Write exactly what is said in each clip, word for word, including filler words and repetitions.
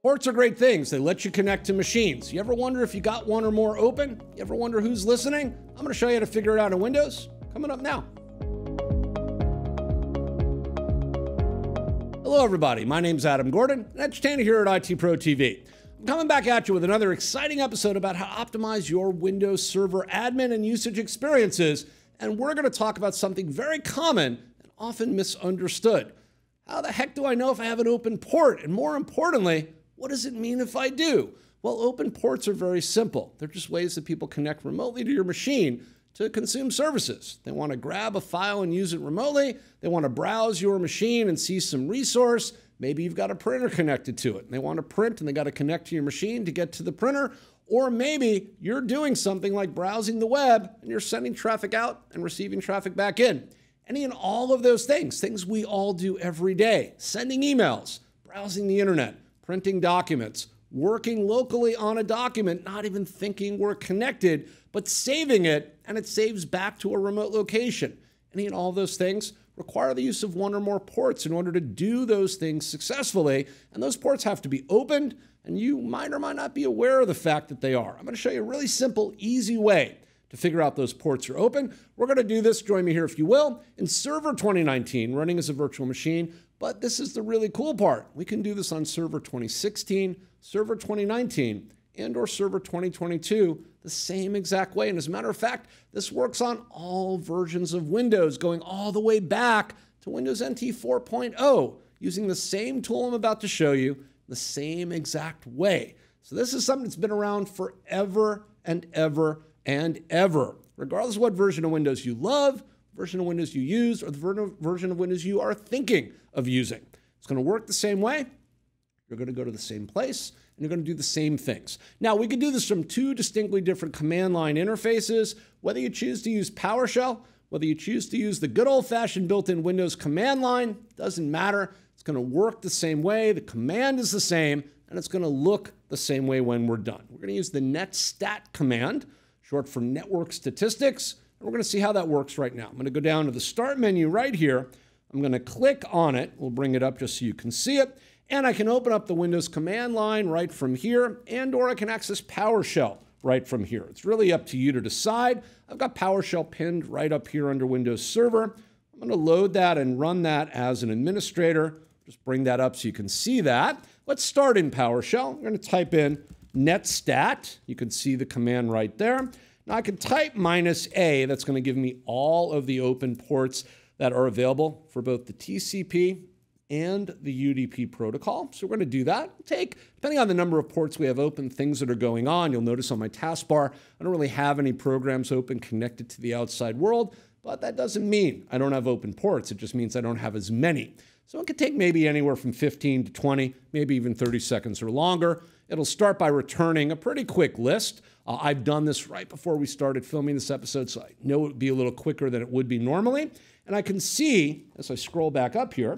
Ports are great things. They let you connect to machines. You ever wonder if you got one or more open? You ever wonder who's listening? I'm going to show you how to figure it out in Windows. Coming up now. Hello, everybody. My name's Adam Gordon, an edutainer here at I T Pro T V. I'm coming back at you with another exciting episode about how to optimize your Windows Server admin and usage experiences. And we're going to talk about something very common and often misunderstood. How the heck do I know if I have an open port? And more importantly, what does it mean if I do? Well, open ports are very simple. They're just ways that people connect remotely to your machine to consume services. They want to grab a file and use it remotely. They want to browse your machine and see some resource. Maybe you've got a printer connected to it and they want to print and they got to connect to your machine to get to the printer. Or maybe you're doing something like browsing the web and you're sending traffic out and receiving traffic back in. Any and all of those things, things we all do every day. Sending emails, browsing the internet, printing documents, working locally on a document, not even thinking we're connected, but saving it, and it saves back to a remote location. Any and all of those things require the use of one or more ports in order to do those things successfully, and those ports have to be opened, and you might or might not be aware of the fact that they are. I'm going to show you a really simple, easy way to figure out those ports are open. We're going to do this, join me here if you will, in Server twenty nineteen, running as a virtual machine. But this is the really cool part. We can do this on Server twenty sixteen, Server twenty nineteen, and or Server twenty twenty-two the same exact way. And as a matter of fact, this works on all versions of Windows, going all the way back to Windows N T four point oh, using the same tool I'm about to show you, the same exact way. So this is something that's been around forever and ever and ever, regardless of what version of Windows you love, version of Windows you use, or the ver version of Windows you are thinking of using. It's going to work the same way. You're going to go to the same place, and you're going to do the same things. Now, we can do this from two distinctly different command line interfaces. Whether you choose to use PowerShell, whether you choose to use the good old-fashioned built-in Windows command line, doesn't matter. It's going to work the same way. The command is the same, and it's going to look the same way when we're done. We're going to use the netstat command, short for network statistics. And we're going to see how that works right now. I'm going to go down to the start menu right here. I'm going to click on it. We'll bring it up just so you can see it. And I can open up the Windows command line right from here, and or I can access PowerShell right from here. It's really up to you to decide. I've got PowerShell pinned right up here under Windows Server. I'm going to load that and run that as an administrator. Just bring that up so you can see that. Let's start in PowerShell. I'm going to type in netstat. You can see the command right there. Now I can type minus A. That's going to give me all of the open ports that are available for both the T C P and the U D P protocol. So we're going to do that. Take, depending on the number of ports we have open, things that are going on. You'll notice on my taskbar, I don't really have any programs open connected to the outside world, but that doesn't mean I don't have open ports. It just means I don't have as many. So it could take maybe anywhere from fifteen to twenty, maybe even thirty seconds or longer. It'll start by returning a pretty quick list. Uh, I've done this right before we started filming this episode, so I know it would be a little quicker than it would be normally. And I can see, as I scroll back up here,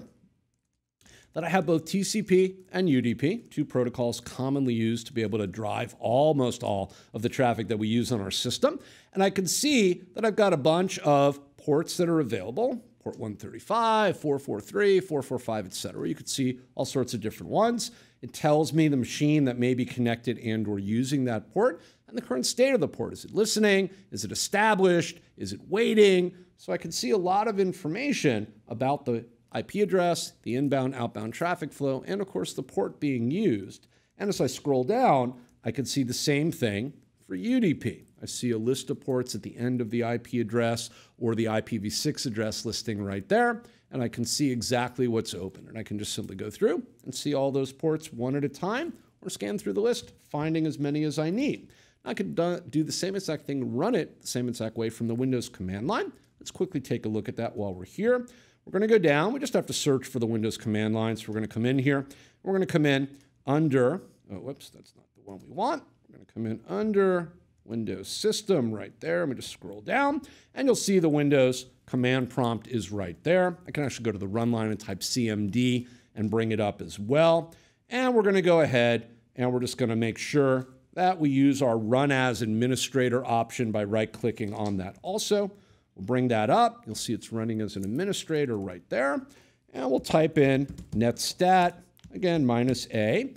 that I have both T C P and U D P, two protocols commonly used to be able to drive almost all of the traffic that we use on our system. And I can see that I've got a bunch of ports that are available. Port one thirty-five, four forty-three, four forty-five, et cetera. You could see all sorts of different ones. It tells me the machine that may be connected and or using that port and the current state of the port. Is it listening? Is it established? Is it waiting? So I can see a lot of information about the I P address, the inbound, outbound traffic flow, and of course the port being used. And as I scroll down, I can see the same thing for U D P. I see a list of ports at the end of the I P address or the I P v six address listing right there, and I can see exactly what's open. And I can just simply go through and see all those ports one at a time or scan through the list, finding as many as I need. I could do the same exact thing, run it the same exact way from the Windows command line. Let's quickly take a look at that while we're here. We're going to go down. We just have to search for the Windows command line. So we're going to come in here. We're going to come in under, oh, whoops, that's not the one we want. We're going to come in under Windows System right there. Let me just scroll down, and you'll see the Windows command prompt is right there. I can actually go to the run line and type C M D and bring it up as well. And we're going to go ahead, and we're just going to make sure that we use our Run as Administrator option by right-clicking on that also. We'll bring that up. You'll see it's running as an administrator right there. And we'll type in netstat, again, minus A. We'll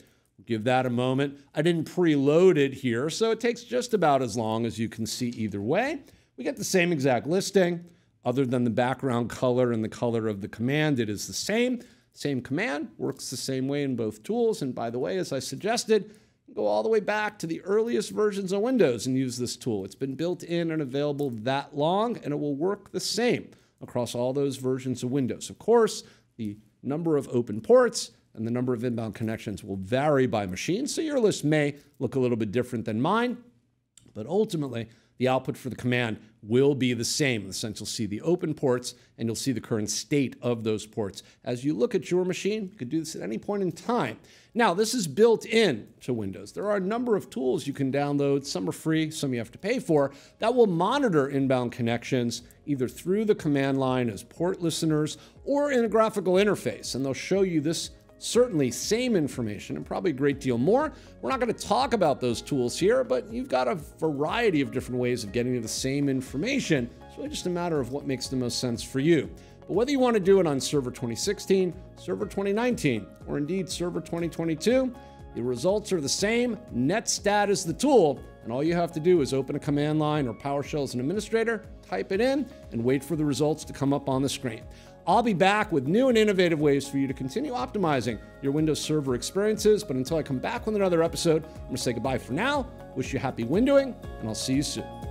give that a moment. I didn't preload it here, so it takes just about as long as you can see either way. We get the same exact listing. Other than the background color and the color of the command, it is the same. Same command, works the same way in both tools. And by the way, as I suggested, go all the way back to the earliest versions of Windows and use this tool. It's been built in and available that long, and it will work the same across all those versions of Windows. Of course, the number of open ports and the number of inbound connections will vary by machine, so your list may look a little bit different than mine, but ultimately, the output for the command will be the same. In the sense, you'll see the open ports and you'll see the current state of those ports. As you look at your machine, you could do this at any point in time. Now, this is built in to Windows. There are a number of tools you can download. Some are free, some you have to pay for, that will monitor inbound connections either through the command line as port listeners or in a graphical interface. And they'll show you this certainly same information and probably a great deal more. We're not going to talk about those tools here, but you've got a variety of different ways of getting to the same information. It's really just a matter of what makes the most sense for you. But whether you want to do it on Server twenty sixteen, Server twenty nineteen, or indeed Server twenty twenty-two, the results are the same. Netstat is the tool, and all you have to do is open a command line or PowerShell as an administrator, type it in, and wait for the results to come up on the screen. I'll be back with new and innovative ways for you to continue optimizing your Windows Server experiences. But until I come back with another episode, I'm going to say goodbye for now, wish you happy windowing, and I'll see you soon.